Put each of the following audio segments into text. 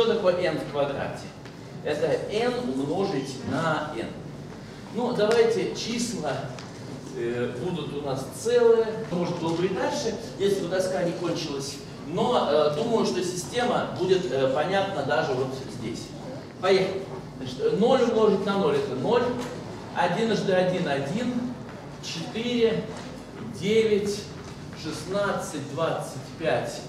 Что такое n в квадрате? Это n умножить на n. Ну, давайте числа будут у нас целые. Может было бы и дальше, если бы доска не кончилась. Но думаю, что система будет понятна даже вот здесь. Поехали. Значит, 0 умножить на 0 это 0. 1 × 1 – 1. 4, 9, 16, 25,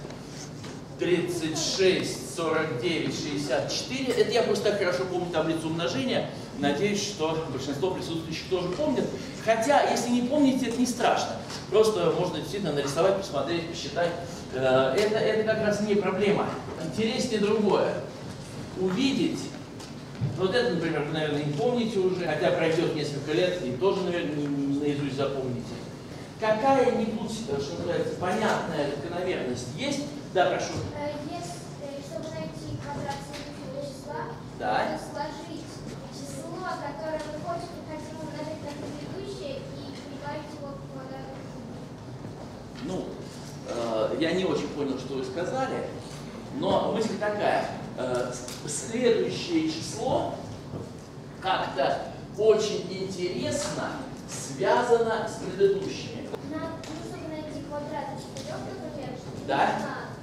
36, 49, 64. Это я просто так хорошо помню таблицу умножения. Надеюсь, что большинство присутствующих тоже помнят. Хотя, если не помните, это не страшно. Просто можно действительно нарисовать, посмотреть, посчитать. Это как раз не проблема. Интереснее другое. Увидеть. Вот это, например, вы, наверное, не помните уже, хотя пройдет несколько лет, и тоже, наверное, не наизусть запомните. Какая-нибудь, что называется, понятная закономерность есть? Да, прошу. Чтобы найти квадрат следующего числа, да. нужно сложить число, которое выходит, необходимо умножить на предыдущее и прибавить его к квадрату. Ну, я не очень понял, что вы сказали, но мысль такая. Следующее число как-то очень интересно связано с предыдущими. Чтобы найти квадрат из 4, например, да.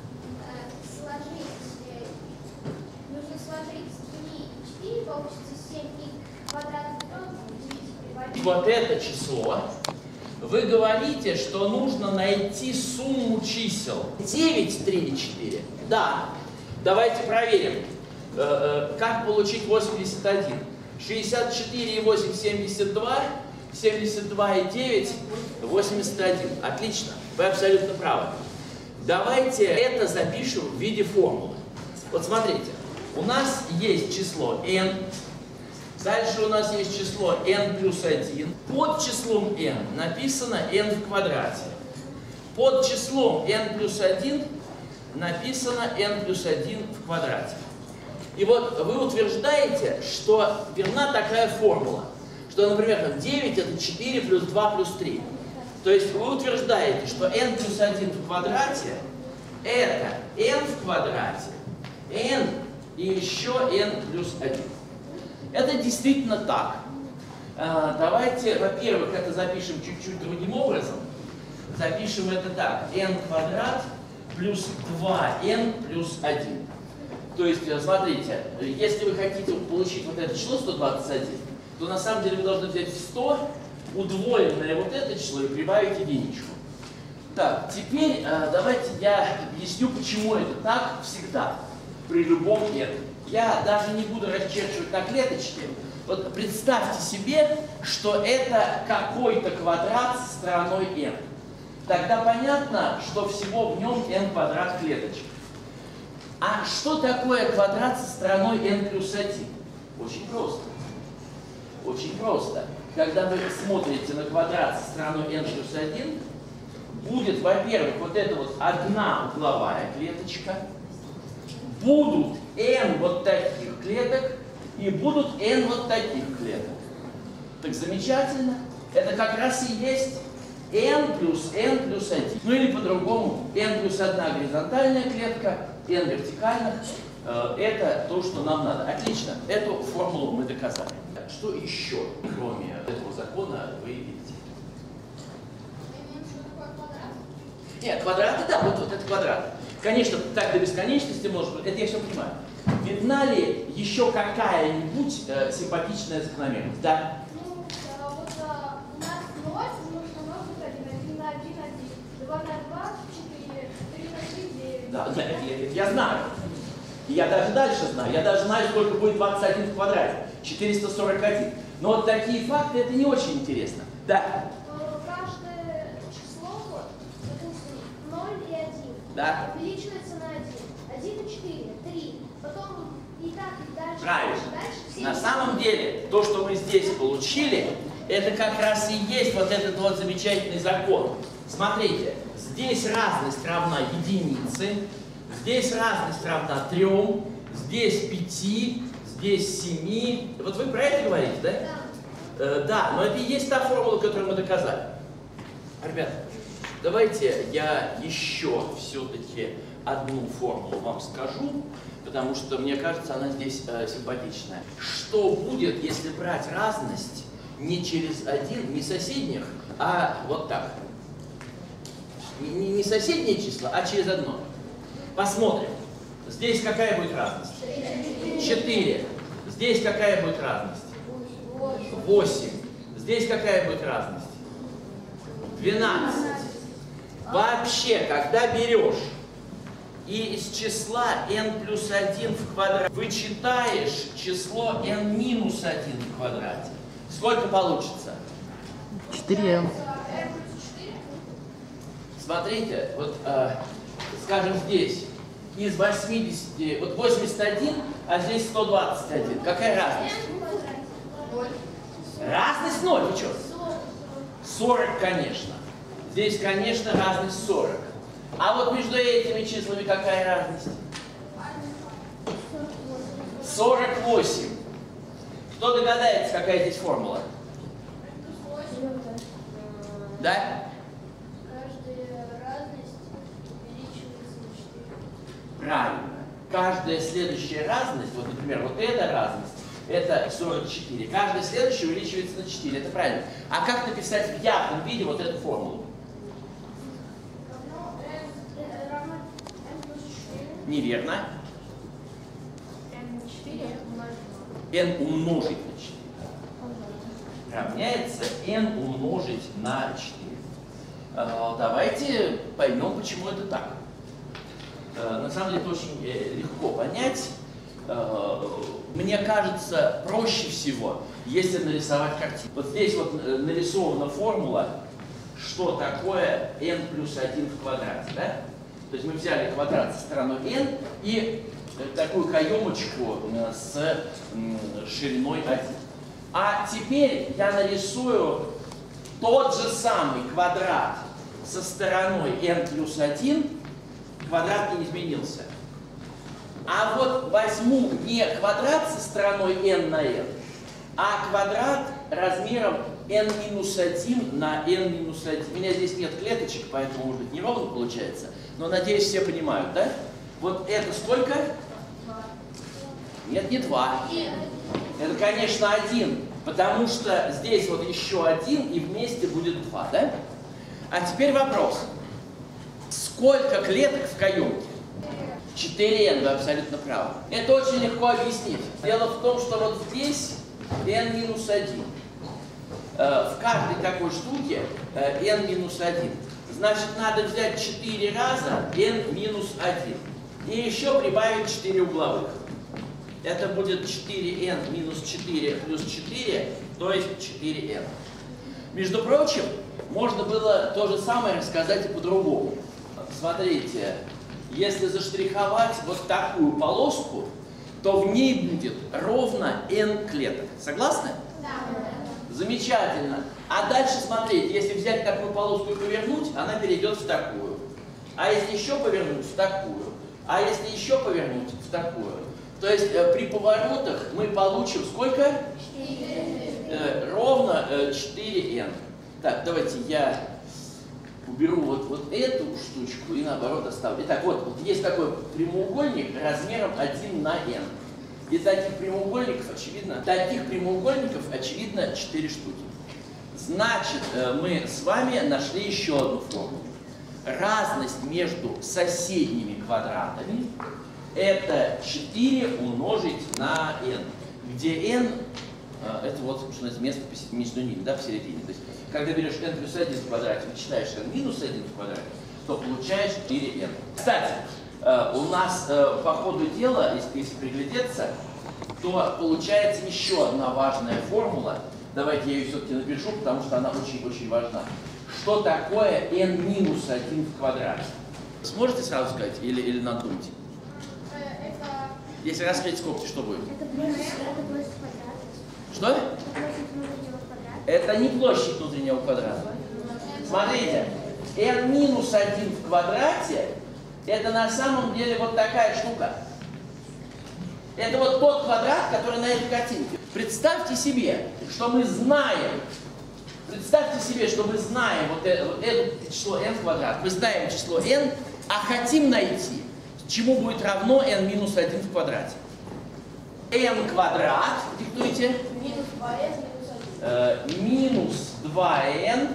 Нужно сложить 3 и 4, получится 7, и квадрат 9 прибавить. Вот это число. Вы говорите, что нужно найти сумму чисел 9, 3 и 4. Да. Давайте проверим, как получить 81. 64 и 8 – 72, 72 и 9 – 81. Отлично, вы абсолютно правы. Давайте это запишем в виде формулы. Вот смотрите, у нас есть число n, дальше у нас есть число n плюс 1. Под числом n написано n в квадрате. Под числом n плюс 1 написано n плюс 1 в квадрате. И вот вы утверждаете, что верна такая формула, что, например, 9 это 4 плюс 2 плюс 3. То есть вы утверждаете, что n плюс 1 в квадрате это n в квадрате, n и еще n плюс 1. Это действительно так. Давайте, во-первых, это запишем чуть-чуть другим образом. Запишем это так. n квадрат плюс 2n плюс 1. То есть, смотрите, если вы хотите получить вот это число 121, то на самом деле вы должны взять 100, удвоенное вот это число и прибавить единичку. Так, теперь давайте я объясню, почему это так всегда, при любом n. Я даже не буду расчерчивать на клеточки. Вот представьте себе, что это какой-то квадрат со стороной n. Тогда понятно, что всего в нем n квадрат клеточек. А что такое квадрат со стороной n плюс 1? Очень просто. Очень просто. Когда вы смотрите на квадрат со стороной n плюс 1, будет, во-первых, вот эта вот одна угловая клеточка, будут n вот таких клеток и будут n вот таких клеток. Так замечательно. Это как раз и есть n плюс 1. Ну или по-другому, n плюс 1 горизонтальная клетка, n вертикальных. Это то, что нам надо. Отлично, эту формулу мы доказали. Что еще, кроме этого закона, вы видите? Нет, квадраты, да, вот это квадрат. Конечно, так до бесконечности может быть, это я все понимаю. Видна ли еще какая-нибудь симпатичная закономерность? Да? Ну, вот у нас 0 нужно умножить 1 на 1, 1, 2 на 2, 4, 3 на 3, 9. Да, я знаю. И я даже дальше знаю. Я даже знаю, сколько будет 21 в квадрате. 441. Но вот такие факты, это не очень интересно. Да? Каждое число, допустим, 0 и 1, да. увеличивается на 1. 1 и 4, 3. Потом и так, и дальше. Правильно. Дальше, на самом деле, то, что мы здесь получили, это как раз и есть вот этот вот замечательный закон. Смотрите, здесь разность равна единице, здесь разность равна 3, здесь 5, здесь 7. Вот вы про это говорите, да? Да. Да, но это и есть та формула, которую мы доказали. Ребята, давайте я еще все-таки одну формулу вам скажу, потому что мне кажется, она здесь симпатичная. Что будет, если брать разность не через один, не соседних, а вот так? Не соседние числа, а через одно. Посмотрим. Здесь какая будет разность? 4. Здесь какая будет разность? 8. Здесь какая будет разность? 12. Вообще, когда берешь и из числа n плюс 1 в квадрате вычитаешь число n минус 1 в квадрате, сколько получится? 4m. Смотрите, вот, скажем, здесь из 80, вот 81, а здесь 121. Какая разность? Разность 0, вы что? 40, конечно. Здесь, конечно, разность 40. А вот между этими числами какая разность? 48. Кто догадается, какая здесь формула? Да? Каждая разность увеличивается на 4. Правильно. Каждая следующая разность, вот, например, вот эта разность, это 44. Каждая следующая увеличивается на 4. Это правильно. А как написать в явном виде вот эту формулу? Равно n плюс 4. Неверно. n 4 n умножить на 4 равняется n умножить на 4. Давайте поймем, почему это так. На самом деле это очень легко понять. Мне кажется, проще всего, если нарисовать картину. Вот здесь вот нарисована формула, что такое n плюс 1 в квадрате. Да? То есть мы взяли квадрат со стороной n и такую каемочку с шириной 1. А теперь я нарисую тот же самый квадрат со стороной n плюс 1, квадрат не изменился. А вот возьму не квадрат со стороной n на n, а квадрат размером n минус 1 на n минус 1. У меня здесь нет клеточек, поэтому, может быть, неровно получается. Но, надеюсь, все понимают, да? Вот это сколько? Нет, не 2. Это, конечно, 1, потому что здесь вот еще 1 и вместе будет 2, да? А теперь вопрос. Сколько клеток в каемке? 4n, вы абсолютно правы. Это очень легко объяснить. Дело в том, что вот здесь n минус 1. В каждой такой штуке n минус 1. Значит, надо взять 4 раза n минус 1. И еще прибавить 4 угловых. Это будет 4n минус 4 плюс 4, то есть 4n. Между прочим, можно было то же самое рассказать и по-другому. Смотрите, если заштриховать вот такую полоску, то в ней будет ровно n клеток. Согласны? Да. Замечательно. А дальше смотрите, если взять такую полоску и повернуть, она перейдет в такую. А если еще повернуть, в такую. А если еще повернуть, в такую. То есть при поворотах мы получим сколько? 4. Ровно 4n. Так, давайте я уберу вот эту штучку и наоборот оставлю. Итак, вот есть такой прямоугольник размером 1 на n. И таких прямоугольников, очевидно, 4 штуки. Значит, мы с вами нашли еще одну формулу. Разность между соседними квадратами — это 4 умножить на n, где n это вот, что называется, место между ними, да, посередине. То есть, когда берешь n плюс 1 в квадрате, вычитаешь n минус 1 в квадрате, то получаешь 4n. Кстати, у нас по ходу дела, если приглядеться, то получается еще одна важная формула. Давайте я ее все-таки напишу, потому что она очень-очень важна. Что такое n минус 1 в квадрате? Сможете сразу сказать или надо думать? Если раскрыть скобки, что будет? Это площадь квадрата. Что? Площадь внутреннего квадрата. Это не площадь внутреннего квадрата. Смотрите, n минус 1 в квадрате — это на самом деле вот такая штука. Это вот тот квадрат, который на этой картинке. Представьте себе, что мы знаем, вот это число n в квадрат. Мы знаем число n, а хотим найти чему будет равно n минус 1 в квадрате? n квадрат, диктуйте. Минус 2n минус 1. Минус 2n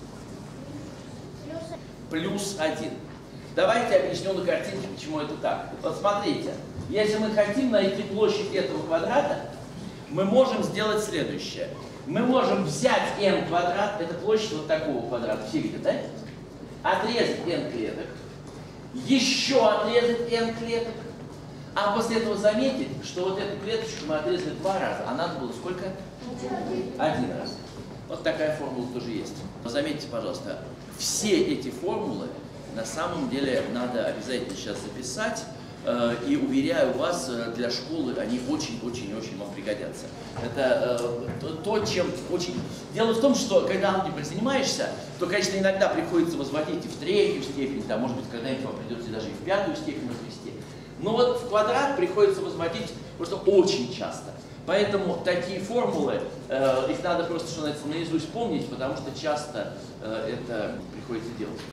Плюс 1. плюс 1. Давайте объясню на картинке, почему это так. Вот смотрите, если мы хотим найти площадь этого квадрата, мы можем сделать следующее. Мы можем взять n квадрат, это площадь вот такого квадрата, все видят, да? Отрезать n клеток, еще отрезать n клеток, а после этого заметить, что вот эту клеточку мы отрезали 2 раза, а надо было сколько? 1 раз. Вот такая формула тоже есть. Но заметьте, пожалуйста, все эти формулы на самом деле надо обязательно сейчас записать. И уверяю вас, для школы они очень-очень-очень вам пригодятся. Это то, чем очень... Дело в том, что когда алгеброй занимаешься, то, конечно, иногда приходится возводить и в 3-ю степень, да, может быть, когда-нибудь вам придется даже и в 5-ю степень возвести. Но вот в квадрат приходится возводить просто очень часто. Поэтому такие формулы, их надо просто, что называется, наизусть помнить, потому что часто это приходится делать.